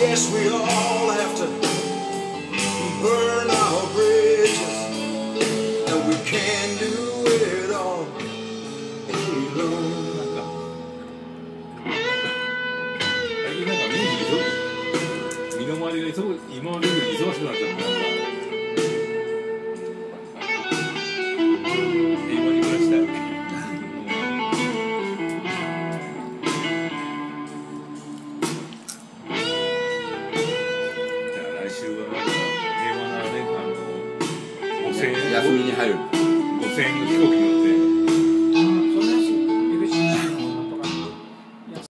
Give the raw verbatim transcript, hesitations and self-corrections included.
Yes, we all have to burn our bridges, and we can't do it all alone. 最近なんかミュージック身の回りが忙今までより忙しくなっちゃってなんか平和に暮らしたいよね。じゃあ来週はなんか平和なねあのごせんえん休みに入るごせんえんの飛行機の